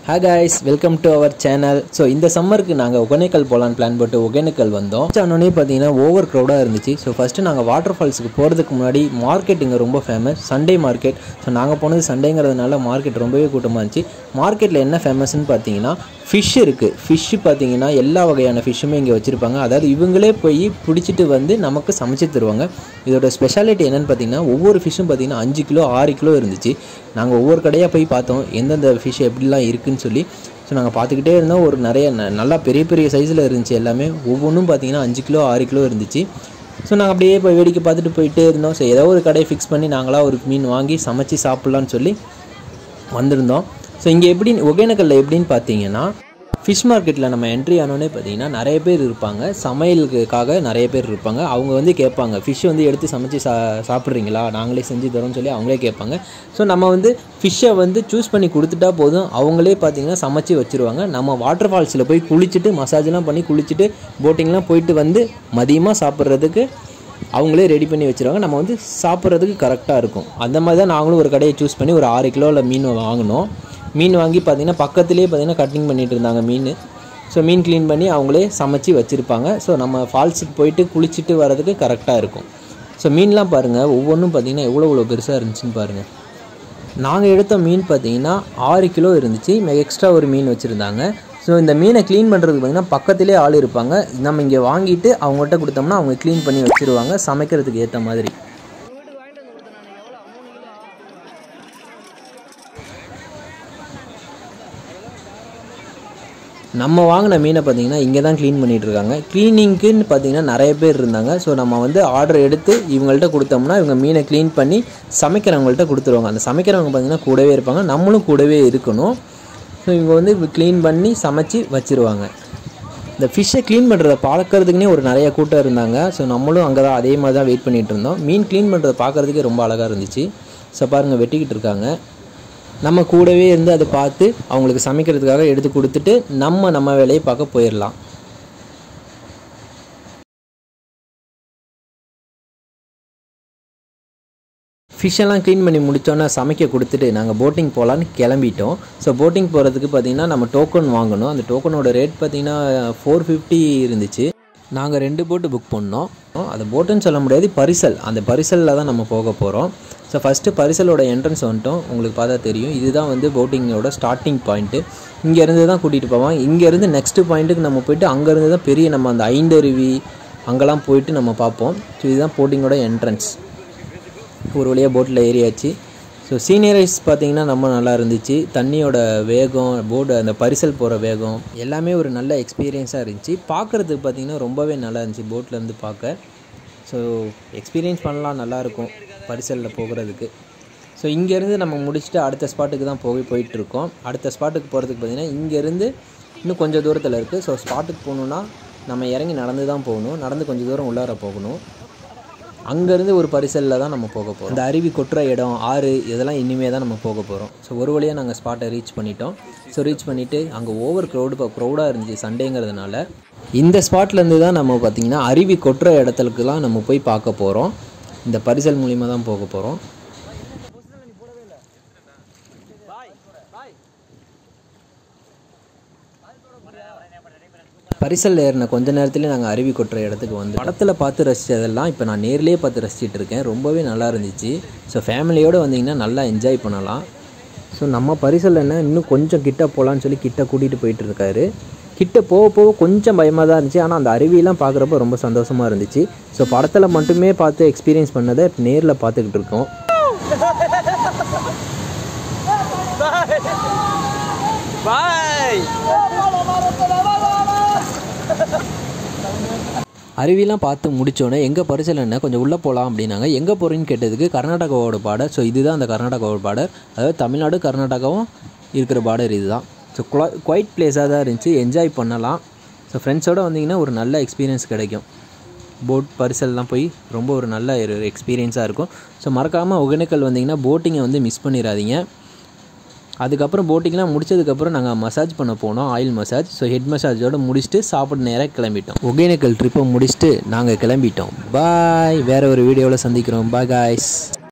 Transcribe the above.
Hi guys, welcome to our channel. So இந்த சம்மருக்கு நாங்கள் ஒகேனக்கல் போகலான்னு பிளான் போட்டு ஒகேனக்கல் வந்தோம். ஆனோடனே பார்த்தீங்கன்னா ஓவர் க்ரௌடாக இருந்துச்சு. ஸோ ஃபஸ்ட்டு நாங்கள் வாட்டர் ஃபால்ஸுக்கு போகிறதுக்கு முன்னாடி மார்க்கெட் இங்கே ரொம்ப ஃபேமஸ், சண்டே மார்க்கெட். ஸோ நாங்கள் போனது சண்டேங்கிறதுனால மார்க்கெட் ரொம்பவே கூட்டமாக இருந்துச்சு. மார்க்கெட்டில் என்ன ஃபேமஸ்ன்னு பார்த்தீங்கன்னா ஃபிஷ் இருக்குது. ஃபிஷ்ஷு பார்த்தீங்கன்னா எல்லா வகையான ஃபிஷ்ஷுமே இங்கே வச்சுருப்பாங்க. அதாவது இவங்களே போய் பிடிச்சிட்டு வந்து நமக்கு சமைச்சு தருவாங்க. இதோட ஸ்பெஷாலிட்டி என்னென்னு பார்த்தீங்கன்னா ஒவ்வொரு ஃபிஷ்ஷும் பார்த்தீங்கன்னா 5 கிலோ 6 கிலோ இருந்துச்சு. நாங்கள் ஒவ்வொரு கடையாக போய் பார்த்தோம் எந்தெந்த ஃபிஷ் எப்படிலாம் இருக்குதுன்னு சொல்லி. ஸோ நாங்கள் பார்த்துக்கிட்டே இருந்தோம். ஒரு நிறைய நல்லா பெரிய பெரிய சைஸில் இருந்துச்சு எல்லாமே. ஒவ்வொன்றும் பார்த்தீங்கன்னா 5 கிலோ 6 கிலோ இருந்துச்சு. ஸோ நாங்கள் அப்படியே போய் வேடிக்கை பார்த்துட்டு போயிட்டே இருந்தோம். ஸோ ஏதோ ஒரு கடையை ஃபிக்ஸ் பண்ணி நாங்களாக ஒரு மீன் வாங்கி சமைச்சு சாப்பிட்லான்னு சொல்லி வந்திருந்தோம். ஸோ இங்கே எப்படி ஒகேனக்கல்ல எப்படின்னு பார்த்தீங்கன்னா ஃபிஷ் மார்க்கெட்டில் நம்ம என்ட்ரி ஆனோடனே பார்த்தீங்கன்னா நிறைய பேர் இருப்பாங்க, சமையலுக்காக நிறைய பேர் இருப்பாங்க. அவங்க வந்து கேட்பாங்க, ஃபிஷ் வந்து எடுத்து சமைச்சு சாப்பிட்றீங்களா, நாங்களே செஞ்சு தரோம்னு சொல்லி அவங்களே கேட்பாங்க. ஸோ நம்ம வந்து ஃபிஷ்ஷை வந்து சூஸ் பண்ணி கொடுத்துட்டா போதும், அவங்களே பார்த்திங்கன்னா சமைச்சு வச்சுருவாங்க. நம்ம வாட்டர் ஃபால்ஸில் போய் குளிச்சுட்டு மசாஜ்லாம் பண்ணி குளிச்சுட்டு போட்டிங்லாம் போயிட்டு வந்து மதியமாக சாப்பிட்றதுக்கு அவங்களே ரெடி பண்ணி வச்சுருவாங்க. நம்ம வந்து சாப்பிட்றதுக்கு கரெக்டாக இருக்கும். அந்த மாதிரி தான் நாங்களும் ஒரு கடையை சூஸ் பண்ணி ஒரு 6 கிலோவில் மீன் வாங்கினோம். மீன் வாங்கி பார்த்திங்கன்னா பக்கத்துலேயே பார்த்திங்கன்னா கட்டிங் பண்ணிகிட்டு இருந்தாங்க மீன். ஸோ மீன் க்ளீன் பண்ணி அவங்களே சமைச்சு வச்சுருப்பாங்க. ஸோ நம்ம ஃபால்ஸுக்கு போயிட்டு குளிச்சுட்டு வரதுக்கு கரெக்டாக இருக்கும். ஸோ மீன்லாம் பாருங்கள், ஒவ்வொன்றும் பார்த்திங்கன்னா எவ்வளோ பெருசாக இருந்துச்சுன்னு பாருங்கள். நாங்கள் எடுத்த மீன் பார்த்திங்கன்னா 6 கிலோ இருந்துச்சு. எக்ஸ்ட்ரா ஒரு மீன் வச்சுருந்தாங்க. ஸோ இந்த மீனை க்ளீன் பண்ணுறதுக்கு பார்த்திங்கன்னா பக்கத்துலேயே ஆள் இருப்பாங்க. நம்ம இங்கே வாங்கிட்டு அவங்கள்ட்ட கொடுத்தோம்னா அவங்க க்ளீன் பண்ணி வச்சுருவாங்க சமைக்கிறதுக்கு ஏற்ற மாதிரி. நம்ம வாங்கின மீனை பார்த்திங்கன்னா இங்கே தான் க்ளீன் பண்ணிகிட்டு இருக்காங்க. க்ளீனிங்க்குன்னு பார்த்திங்கன்னா நிறைய பேர் இருந்தாங்க. ஸோ நம்ம வந்து ஆர்டர் எடுத்து இவங்கள்ட்ட கொடுத்தோம்னா இவங்க மீனை க்ளீன் பண்ணி சமைக்கிறவங்கள்ட்ட கொடுத்துருவாங்க. அந்த சமைக்கிறவங்க பார்த்திங்கன்னா கூடவே இருப்பாங்க, நம்மளும் கூடவே இருக்கணும். ஸோ இவங்க வந்து க்ளீன் பண்ணி சமைச்சு வச்சுருவாங்க. இந்த ஃபிஷ்ஷை க்ளீன் பண்ணுறதை பார்க்குறதுக்குனே ஒரு நிறைய கூட்டம் இருந்தாங்க. ஸோ நம்மளும் அங்கே தான் அதே மாதிரி தான் வெயிட் பண்ணிகிட்டு இருந்தோம். மீன் க்ளீன் பண்ணுறதை பார்க்குறதுக்கே ரொம்ப அழகாக இருந்துச்சு. ஸோ பாருங்கள், வெட்டிக்கிட்டு இருக்காங்க. நம்ம கூடவே இருந்து அதை பார்த்து அவங்களுக்கு சமைக்கிறதுக்காக எடுத்து கொடுத்துட்டு நம்ம வேலையை பார்க்க போயிடலாம். ஃபிஷ்ஷெல்லாம் க்ளீன் பண்ணி முடித்தோன்னே சமைக்க கொடுத்துட்டு நாங்கள் போட்டிங் போகலான்னு கிளம்பிட்டோம். ஸோ போட்டிங் போகிறதுக்கு பார்த்திங்கன்னா நம்ம டோக்கன் வாங்கணும். அந்த டோக்கனோட ரேட் பார்த்திங்கன்னா 450 இருந்துச்சு. நாங்கள் 2 போட்டு புக் பண்ணோம். அது போட்டுன்னு சொல்ல முடியாது, பரிசல். அந்த பரிசலில் தான் நம்ம போக போகிறோம். ஸோ ஃபஸ்ட்டு பரிசலோட என்ட்ரன்ஸ் வந்துட்டோம். உங்களுக்கு பார்த்தா தெரியும், இதுதான் வந்து போட்டிங்கோட ஸ்டார்டிங் பாயிண்ட்டு. இங்கேருந்து தான் கூட்டிகிட்டு போவாங்க. இங்கேருந்து நெக்ஸ்ட்டு பாயிண்ட்டுக்கு நம்ம போய்ட்டு அங்கேருந்து தான் பெரிய நம்ம அந்த ஐந்தருவி அங்கெல்லாம் போயிட்டு நம்ம பார்ப்போம். ஸோ இதுதான் போட்டிங்கோட என்ட்ரன்ஸ். ஒரு வழியாக போட்டில் ஏறியாச்சு. ஸோ சீனியரைஸ் பார்த்திங்கன்னா ரொம்ப நல்லா இருந்துச்சு. தண்ணியோட வேகம், போர்டு அந்த பரிசல் போகிற வேகம் எல்லாமே ஒரு நல்ல எக்ஸ்பீரியன்ஸாக இருந்துச்சு. பார்க்குறதுக்கு பார்த்திங்கன்னா ரொம்பவே நல்லா இருந்துச்சு போட்லேருந்து பார்க்க. ஸோ எக்ஸ்பீரியன்ஸ் பண்ணலாம், நல்லாயிருக்கும் பரிசலில் போகிறதுக்கு. ஸோ இங்கேருந்து நம்ம முடிச்சுட்டு அடுத்த ஸ்பாட்டுக்கு தான் போயிட்டுருக்கோம். அடுத்த ஸ்பாட்டுக்கு போகிறதுக்கு பார்த்திங்கன்னா இங்கேருந்து இன்னும் கொஞ்சம் தூரத்தில் இருக்குது. ஸோ ஸ்பாட்டுக்கு போகணுன்னா நம்ம இறங்கி நடந்து தான் போகணும். நடந்து கொஞ்சம் தூரம் உள்ளார போகணும். அங்கேருந்து ஒரு பரிசலில் தான் நம்ம போக போகிறோம். இந்த அருவி கொட்டுற இடம், ஆறு, இதெல்லாம் இனிமேல் தான் நம்ம போக போகிறோம். ஸோ ஒரு வழியாக நாங்கள் ஸ்பாட்டை ரீச் பண்ணிட்டோம். ஸோ ரீச் பண்ணிவிட்டு அங்கே ஓவர் க்ரௌடாக இருந்துச்சு சண்டேங்கிறதுனால. இந்த ஸ்பாட்லேருந்து தான் நம்ம பார்த்திங்கன்னா அருவி கொட்டுற இடத்துக்குலாம் நம்ம போய் பார்க்க போகிறோம். இந்த பரிசல் மூலிமா தான் போக போகிறோம். பரிசல் ஏறின கொஞ்ச நேரத்துலேயே நாங்கள் அருவி கொட்டுற இடத்துக்கு வந்து படத்தில் பார்த்து ரசித்ததெல்லாம் இப்போ நான் நேர்லேயே பார்த்து ரசிச்சிட்டு இருக்கேன். ரொம்பவே நல்லா இருந்துச்சு. ஸோ ஃபேமிலியோடு வந்தீங்கன்னா நல்லா என்ஜாய் பண்ணலாம். ஸோ நம்ம பரிசல் என்ன இன்னும் கொஞ்சம் கிட்ட போகலான்னு சொல்லி கிட்ட கூட்டிகிட்டு போயிட்டு இருக்காரு. கிட்ட போக கொஞ்சம் பயமாக தான் இருந்துச்சு. ஆனால் அந்த அருவியெல்லாம் பார்க்குறப்ப ரொம்ப சந்தோஷமாக இருந்துச்சு. ஸோ படத்தில் மட்டுமே பார்த்து எக்ஸ்பீரியன்ஸ் பண்ணதை நேரில் பார்த்துக்கிட்டு இருக்கோம். அருவிலாம் பார்த்து முடித்தோன்னே எங்கள் பரிசல் என்ன கொஞ்சம் உள்ளே போகலாம் அப்படின்னாங்க. எங்கே போகிறீன்னு கேட்டதுக்கு கர்நாடகாவோட பார்டர். ஸோ இதுதான் அந்த கர்நாடகாவோட பார்டர். அதாவது தமிழ்நாடு கர்நாடகாவும் இருக்கிற பார்டர் இது தான். ஸோ குவைட் பிளேஸாக தான் இருந்துச்சு, என்ஜாய் பண்ணலாம். ஸோ ஃப்ரெண்ட்ஸோடு வந்தீங்கன்னா ஒரு நல்ல எக்ஸ்பீரியன்ஸ் கிடைக்கும். போட் பரிசல்லாம் போய் ரொம்ப ஒரு நல்ல ஒரு எக்ஸ்பீரியன்ஸாக இருக்கும். ஸோ மறக்காமல் ஒகேனக்கல் வந்தீங்கன்னா போட்டிங்கை வந்து மிஸ் பண்ணிடாதீங்க. அதுக்கப்புறம் போட்டிங்லாம் முடிச்சதுக்கப்புறம் நாங்கள் மசாஜ் பண்ண போனோம், ஆயில் மசாஜ். ஸோ ஹெட் மசாஜோடு முடிச்சுட்டு சாப்பிட நேராக கிளம்பிட்டோம். ஒகேனக்கல் ட்ரிப்பை முடிச்சுட்டு நாங்கள் கிளம்பிட்டோம். பாய். வேறு ஒரு வீடியோவில் சந்திக்கிறோம். Bye guys.